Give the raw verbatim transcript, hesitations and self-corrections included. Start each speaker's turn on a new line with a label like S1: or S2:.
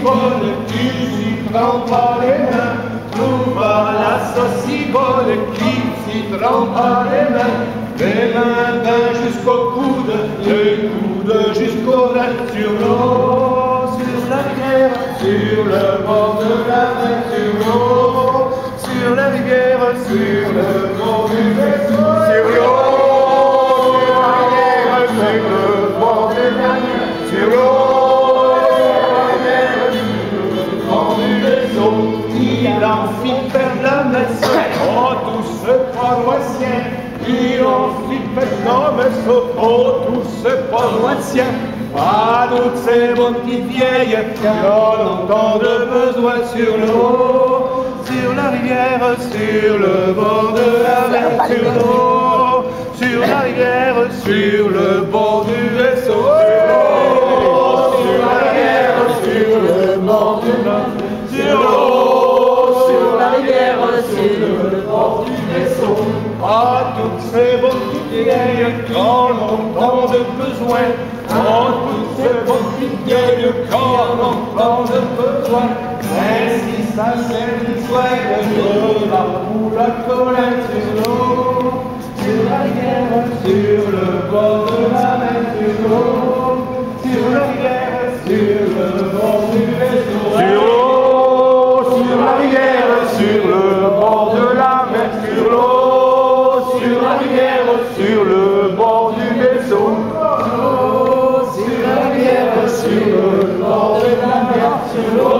S1: bonne qui s'y trempe pas les mains. Trouve la sauce si bonne qui s'y trempe pas les mains. Les mains d'un jusqu'au coude, les coudes jusqu'au rein. Sur l'eau, sur la rivière, sur le bord de la mer. Sur l'eau, sur la rivière, sur le bord du vaisseau. Sur l'eau, sur la rivière, sur le bord de la mer. Sur l'eau, sur le bord du vaisseau. Il en fit perdre la messe, oh tous paroissiens. Il en fit perdre la messe, oh tous paroissiens. À toutes ces bonnes petites vieilles qui en ont de besoin. Sur l'eau, sur la rivière, sur le bord de la mer. Sur l'eau, sur la rivière, sur le bord du vaisseau. Sur l'eau, sur la rivière, sur le bord de la mer. Sur l'eau, sur la rivière, sur le bord du vaisseau. À toutes ces bonnes petites vieilles qui en ont tant de besoin. À toutes ces bonnes petites vieilles qui en ont tant de besoin. Ainsi ça sert l'histoire de la poule à Colin. Sur l'eau, sur la rivière, sur le bord de la mer. Sur l'eau, sur la rivière, sur le bord du vaisseau. Sur l'eau, sur la rivière, sur le bord de la mer. Sur l'eau, sur la rivière, sur le bord du vaisseau. Sur l'eau, sur la rivière, sur le bord de la mer. Sur l'eau,